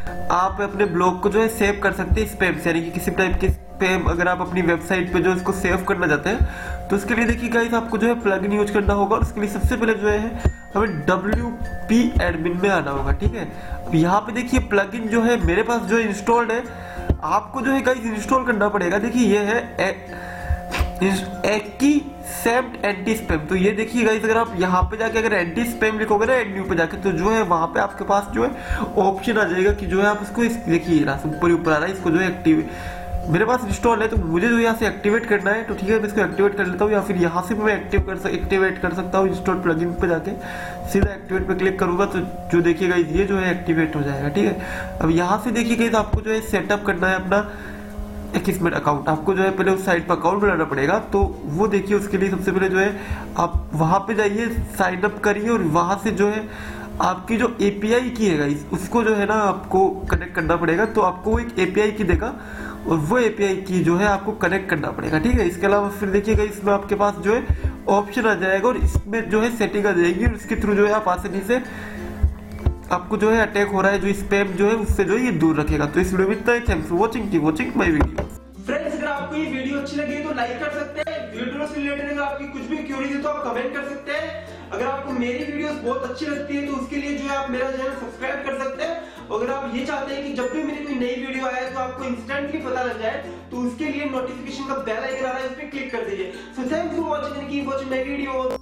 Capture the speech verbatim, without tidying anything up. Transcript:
आप अपने ब्लॉग को जो है सेव कर सकते हैं स्पैम से, यानी कि किसी टाइप के स्पैम अगर आप अपनी वेबसाइट पे जो इसको सेव करना चाहते हैं तो उसके लिए देखिए गाइस आपको जो है प्लगइन यूज करना होगा। और उसके लिए सबसे पहले जो है हमें डब्ल्यू पी एडमिन में आना होगा, ठीक है। अब यहाँ पे देखिए प्लगइन जो है मेरे पास जो इंस्टॉल्ड है, आपको जो है गाइस इंस्टॉल करना पड़ेगा। देखिए ये है एकी सेप्ट एंटी स्पैम। तो ये देखिए गाइस अगर आप यहाँ पे जाके अगर एंटी स्पैम लिखोगे ना एड न्यू पे जाके, तो जो है वहां पे आपके पास जो है ऑप्शन आ जाएगा कि जो है आप इसको देखिए ऊपर ऊपर आ रहा है, इसको जो है एक्टिव मेरे पास इंस्टॉल है तो मुझे जो यहाँ से एक्टिवेट करना है। तो ठीक है मैं इसको एक्टिवेट कर लेता हूँ, या फिर यहाँ से मैं एक्टिव कर एक्टिवेट कर सकता हूँ। इंस्टॉल प्लगइन पे जाके सीधा एक्टिवेट पे क्लिक करूंगा तो जो देखिएगा ये जो है एक्टिवेट हो जाएगा, ठीक है। अब यहाँ से देखिएगा आपको जो है सेटअप करना है अपना एक्समेट अकाउंट। आपको जो है पहले उस साइट पर अकाउंट बनाना पड़ेगा, तो वो देखिए उसके लिए सबसे पहले जो है आप वहां पे जाइए, साइन अप करिए और वहां से जो है आपकी जो एपीआई की है गाइस उसको जो है ना आपको कनेक्ट करना पड़ेगा। तो आपको एक एपीआई की देगा और वो एपीआई की जो है आपको कनेक्ट करना पड़ेगा, ठीक है। इसके अलावा फिर देखिएगा इसमें आपके पास जो है ऑप्शन आ जाएगा और इसमें जो है सेटिंग आ जाएगी और उसके थ्रू जो है आप आसानी से आपको जो है अटैक हो रहा है जो स्पैम जो है उससे जो है ये दूर रखेगा। तो इस वीडियो में इतना ही। Thanks for watching, keep watching my video. Friends अगर आपको ये वीडियो अच्छी लगी तो लाइक कर सकते हैं। वीडियो से रिलेटेड अगर आपकी कुछ भी क्वेरीज है तो आप कमेंट कर सकते हैं। अगर आपको मेरी वीडियोस बहुत अच्छी लगती है तो उसके लिए जो है आप मेरा चैनल सब्सक्राइब कर सकते हैं। अगर आप ये चाहते हैं कि जब भी मेरी कोई नई वीडियो आए तो आपको इंस्टेंटली पता लग जाए तो उसके लिए नोटिफिकेशन का बेल आइकन आ रहा है, इस पे क्लिक कर दीजिए। So thanks for watching and keep watching my video.